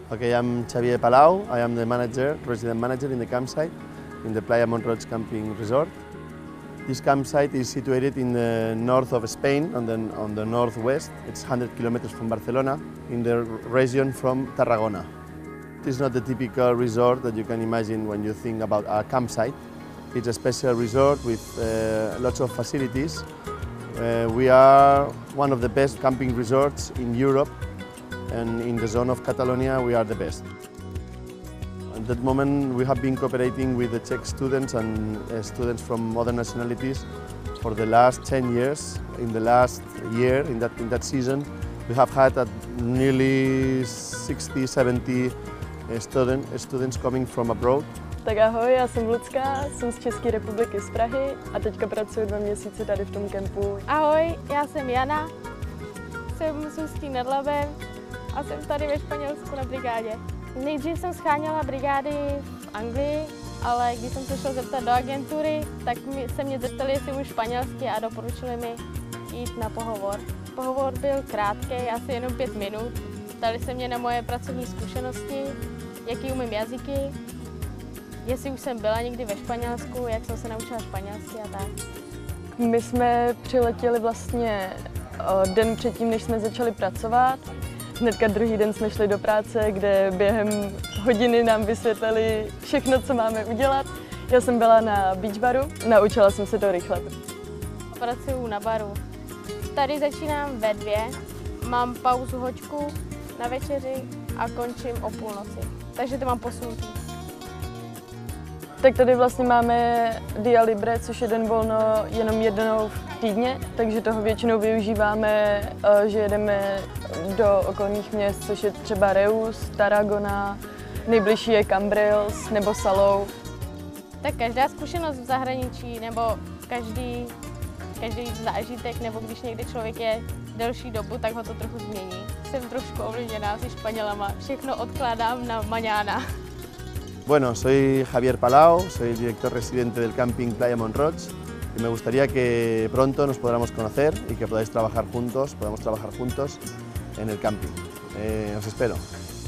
Okay, I'm Xavier Palau. I am the resident manager in the campsite in the Playa Montroig Camping Resort. This campsite is situated in the north of Spain, on the northwest. It's 100 kilometers from Barcelona, in the region from Tarragona. It's not the typical resort that you can imagine when you think about a campsite. It's a special resort with lots of facilities. We are one of the best camping resorts in Europe, and in the zone of Catalonia we are the best. At that moment we have been cooperating with the Czech students and students from other nationalities for the last 10 years. In the last year, in that season, we have had nearly 60-70 students coming from abroad. Tak ahoj, já jsem Lucka, jsem z České republiky, z Prahy a teďka pracuji 2 měsíce tady v tom kempu. Ahoj, já jsem Jana, jsem z Ústí nad Labem a jsem tady ve Španělsku na brigádě. Nejdřív jsem scháněla brigády v Anglii, ale když jsem se šla zeptat do agentury, tak se mě zeptali, jestli umím španělsky a doporučili mi jít na pohovor. Pohovor byl krátký, asi jenom 5 minut. Ptali se mě na moje pracovní zkušenosti, jaký umím jazyky, jestli už jsem byla někdy ve Španělsku, jak jsem se naučila španělsky a tak. My jsme přiletěli vlastně den předtím, než jsme začali pracovat. Hnedka druhý den jsme šli do práce, kde během hodiny nám vysvětlili všechno, co máme udělat. Já jsem byla na beach baru, naučila jsem se to rychle. Pracuju na baru. Tady začínám ve 2, mám pauzu hoďku na večeři a končím o půlnoci, takže to mám posunutý. Tak tady vlastně máme dia libre, což je den volno jenom jednou v týdně, takže toho většinou využíváme, že jedeme do okolních měst, což je třeba Reus, Tarragona, nejbližší je Cambrils nebo Salou. Tak každá zkušenost v zahraničí nebo každý zážitek, nebo když někde člověk je delší dobu, tak ho to trochu změní. Jsem trošku ovlivněná se Španělama, všechno odkládám na mañana. Bueno, soy Javier Palau, soy el director residente del camping Playa Montroig y me gustaría que pronto nos podamos conocer y que podamos trabajar juntos en el camping. Os espero.